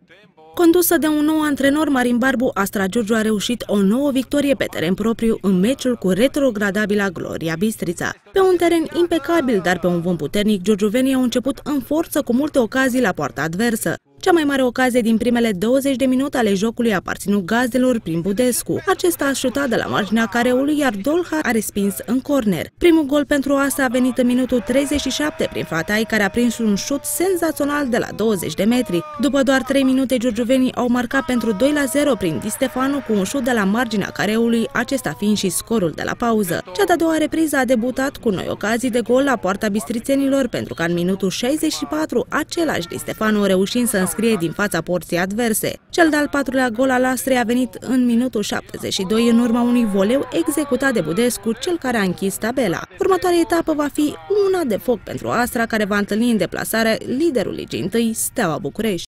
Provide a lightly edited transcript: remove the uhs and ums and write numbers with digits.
Condusă de un nou antrenor, Marin Barbu, Astra Giurgiu a reușit o nouă victorie pe teren propriu în meciul cu retrogradabila Gloria Bistrița. Pe un teren impecabil, dar pe un vânt puternic, giurgiuvenii au început în forță cu multe ocazii la poarta adversă. Cea mai mare ocazie din primele 20 de minute ale jocului a aparținut gazdelor prin Budescu. Acesta a șutat de la marginea careului, iar Dolha a respins în corner. Primul gol pentru Astra a venit în minutul 37 prin Fatai, care a prins un șut senzațional de la 20 de metri. După doar 3 minute, giurgiuvenii au marcat pentru 2-0 prin Di Stefano cu un șut de la marginea careului, acesta fiind și scorul de la pauză. Cea de-a doua repriză a debutat cu noi ocazii de gol la poarta bistrițenilor, pentru că în minutul 64 același Di Stefano reușind să înscrie din fața porții adverse. Cel de-al patrulea gol al Astrei a venit în minutul 72 în urma unui voleu executat de Budescu, cel care a închis tabela. Următoarea etapă va fi una de foc pentru Astra, care va întâlni în deplasare liderul Ligii 1, Steaua București.